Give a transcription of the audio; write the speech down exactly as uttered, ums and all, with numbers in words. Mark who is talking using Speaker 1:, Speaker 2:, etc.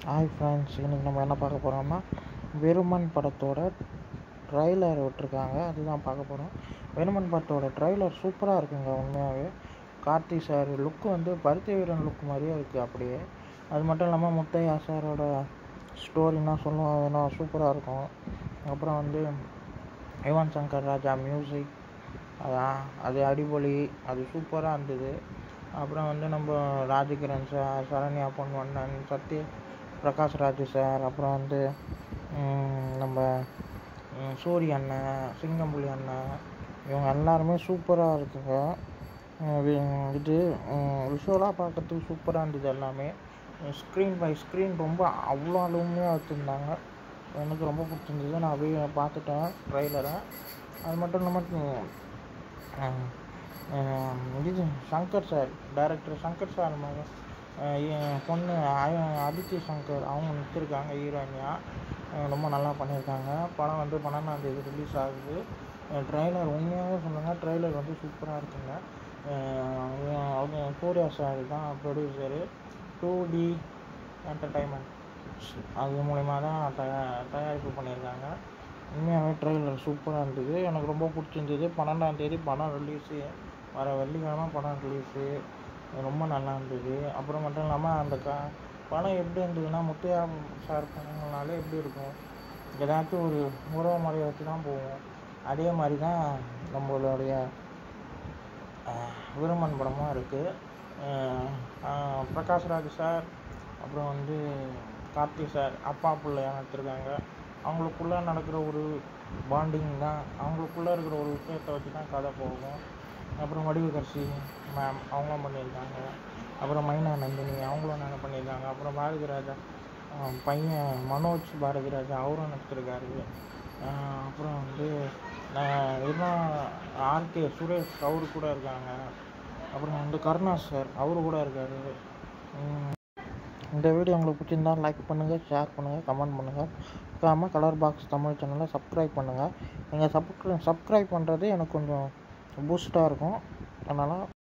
Speaker 1: Hi friends, இன்றைக்கி நம்ம என்ன பார்க்க போகிறோம்னா விருமன் படத்தோட ட்ரைலர் விட்டுருக்காங்க. அதுதான் பார்க்க போகிறோம். விருமன் படத்தோட ட்ரைலர் சூப்பராக இருக்குங்க. உண்மையாகவே கார்த்தி சார் லுக்கு வந்து பருத்தி வீரன் லுக் மாதிரியே இருக்குது அப்படியே. அது மட்டும் இல்லாமல் முத்தையா சாரோட ஸ்டோரின்னா சொல்லுவாங்கன்னா சூப்பராக இருக்கும். அப்புறம் வந்து யுவன் சங்கர் ராஜா மியூசிக், அதான் அது அடிபொலி, அது சூப்பராக இருந்தது. அப்புறம் வந்து நம்ம ராஜகிரண் சார், சரண்யா பொன்வண்ணன், சத்ய பிரகாஷ் ராஜ் சார், அப்புறம் வந்து நம்ம சூரிய அண்ணன், சிங்கம்புலி அண்ணன், இவங்க எல்லாருமே சூப்பராக இருக்குங்க. இது விஷுவலாக பார்க்கறதுக்கு சூப்பராக இருந்தது. எல்லாமே ஸ்க்ரீன் பை ஸ்க்ரீன் ரொம்ப அவ்வளோ அழுமையாக வச்சுருந்தாங்க. எனக்கு ரொம்ப பிடிச்சிருந்தது. நான் போய் பார்த்துட்டேன் ட்ரைலரை. அது மட்டும் இல்லாமல் இது Shankar sir, director Shankar sir மகன் பொண்ணு அதித்தி சங்கர், அவங்க நடிச்சிருக்காங்க ஹீரோயினியாக. ரொம்ப நல்லா பண்ணியிருக்காங்க. படம் வந்து பன்னெண்டாந்தேதி ரிலீஸ் ஆகுது. ட்ரெய்லர் உண்மையாகவே சொல்லுங்கள், ட்ரெய்லர் வந்து சூப்பராக இருக்குங்க. அவங்க சூர்யா சார் தான் ப்ரொடியூசரு. டூ டி என்டர்டைன்மெண்ட் அது மூலிமா தான் தயா தயாரிப்பு பண்ணியிருக்காங்க. உண்மையாகவே ட்ரெய்லர் சூப்பராக இருந்தது. எனக்கு ரொம்ப பிடிச்சிருந்தது. பன்னெண்டாந்தேதி படம் ரிலீஸு, வர வெள்ளிக்கிழமை படம் ரிலீஸு. ரொம்ப நல்லா இருந்தது. அப்புறம் மட்டும் இல்லாமல் அந்த க படம் எப்படி இருந்ததுன்னா, முத்தையா சார் படங்கள்னாலே எப்படி இருக்கும், ஏதாச்சும் ஒரு உறவு முறையை வச்சு தான் போவோம். அதே மாதிரி தான் நம்மளுடைய விருமன் படமும் இருக்குது. பிரகாஷ் ராஜ் சார், அப்புறம் வந்து கார்த்தி சார் அப்பா பிள்ளையாக நடிச்சிருக்காங்க. அவங்களுக்குள்ளே நடக்கிற ஒரு பாண்டிங் தான், அவங்களுக்குள்ளே இருக்கிற ஒரு விஷயத்தை வச்சு தான் கதை போகும். அப்புறம் வடிவுக்கரசி மேம் அவங்களும் பண்ணியிருக்காங்க. அப்புறம் மைனா நந்தினி அவங்களும் நாங்கள் பண்ணியிருக்காங்க. அப்புறம் பாரதி ராஜா பையன் மனோஜ் பாரதி ராஜா அவரும் நடிச்சிருக்காரு. அப்புறம் வந்து இதெல்லாம் ஆர்கே சுரேஷ் அவரு கூட இருக்காங்க. அப்புறம் வந்து கருணா சார் அவரு கூட இருக்கார். இந்த வீடியோ உங்களுக்கு பிடிச்சிருந்தா லைக் பண்ணுங்கள், ஷேர் பண்ணுங்கள், கமெண்ட் பண்ணுங்கள். முக்கியமாக கலர் பாக்ஸ் தமிழ் சேனலை சப்ஸ்கிரைப் பண்ணுங்கள். நீங்கள் சப்ஸ்கிரை சப்ஸ்கிரைப் பண்ணுறது எனக்கு கொஞ்சம் பூஸ்ட்டாக இருக்கும். அதனால்